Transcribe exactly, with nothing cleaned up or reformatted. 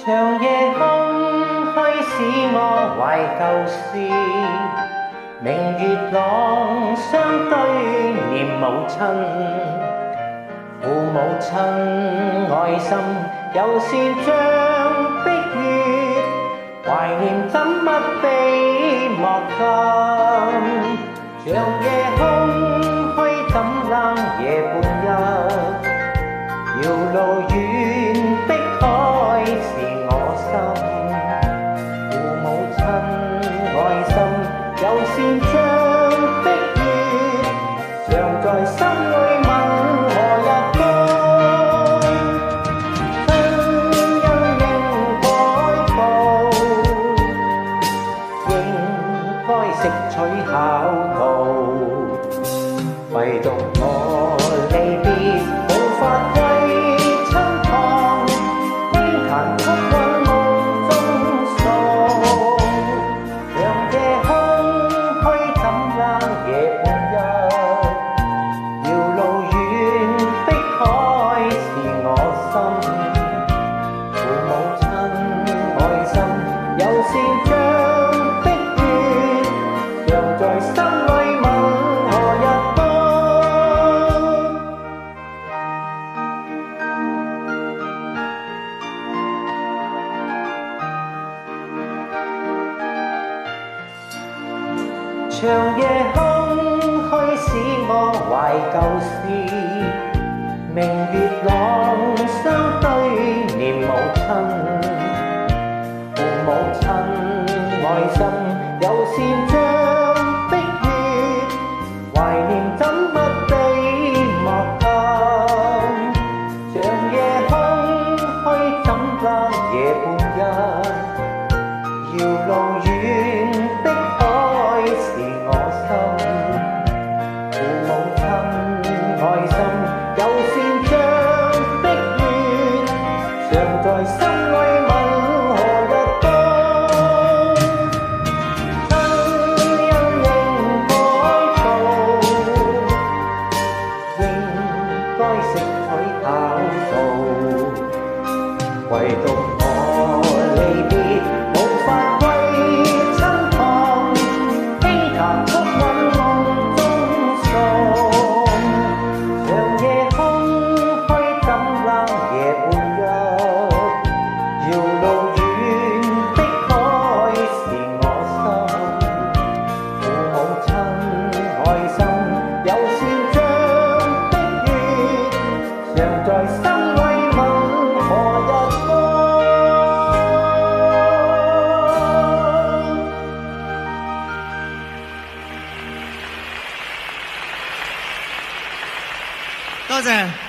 長夜空虛使我懷舊事，明月朗相對念母親，父母親愛心有善像碧月，懷念怎不比莫禁？長夜空虛怎冷夜半日，遙路遠碧海是我心，父母親愛心有善像碧月，常在心裏問何日到？親恩應改報，應該識取孝道，唯獨我離別無法歸親旁，輕彈曲韻夢中訴。長夜空虛怎冷夜半日，遙路遠碧海是我心，父母親愛心有善像碧月，常在心裏問何日到？長夜空虛使我懷舊事，明月朗相對念母親，父母親愛心有善像碧月，懷念怎不比莫禁？長夜空虛怎冷夜半日，遙路遠碧海是我心，父母親愛心有善像碧月，常在心裏問何日到？親恩應改報，應該識取孝道，唯獨我離別無法歸親旁，輕彈曲韻夢中訴。長夜空虛怎冷夜半日，遙路遠碧海是我心，父母親愛心有善像碧月，常在心裏問何日到？ 多謝。